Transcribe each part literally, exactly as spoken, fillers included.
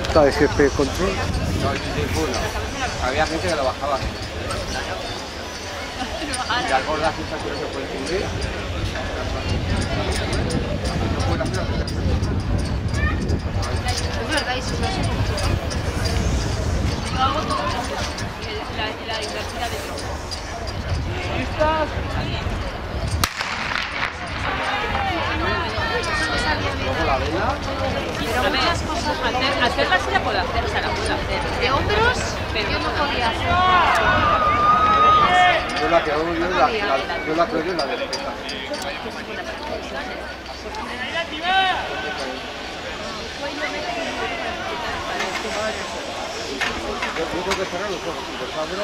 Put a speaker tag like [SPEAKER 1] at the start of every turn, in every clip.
[SPEAKER 1] gusta ese P control?
[SPEAKER 2] No, ninguno. Había gente que lo bajaba. Y las gordas estas que no se pueden cubrir. No pueden hacer las cosas.
[SPEAKER 3] Es verdad, y si no se complica.
[SPEAKER 4] Lo hago todo la, la inversión adentro.
[SPEAKER 2] ¿Listas? Luego la vela.
[SPEAKER 4] Pero muchas cosas. Hacer, hacerla sí la puedo hacer, o sea, la puedo hacer.
[SPEAKER 3] De hombros,
[SPEAKER 4] Pero
[SPEAKER 3] yo no podía hacer.
[SPEAKER 2] Yo la que hago yo es la, la, yo la que odio es la de espesa. Yo tengo que cerrar los ojos, si los abro,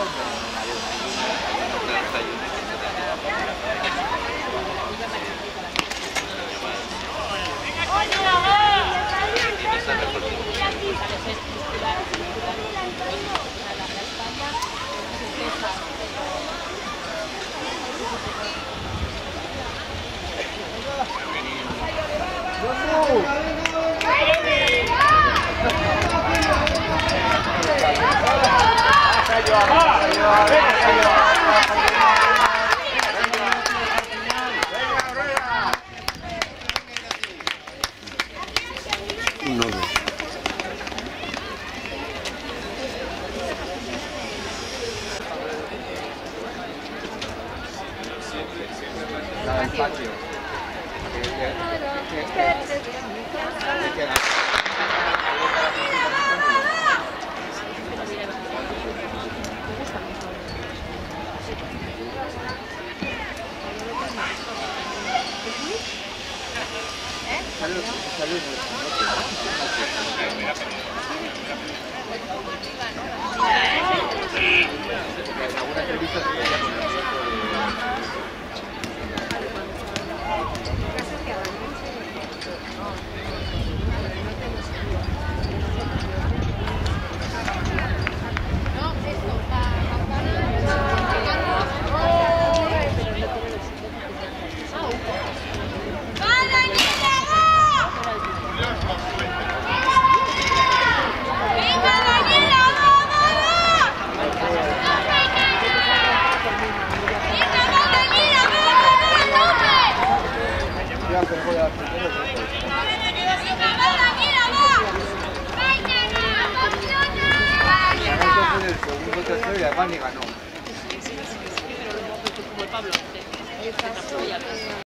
[SPEAKER 1] Un nodo.
[SPEAKER 2] la del patio. Que- que- que- que- que- Salud, salud. En alguna entrevista se veía con el resto de... que pueda hacer el segundo, tercero y además ni ganó.
[SPEAKER 4] Sí, sí, sí, pero luego como el Pablo.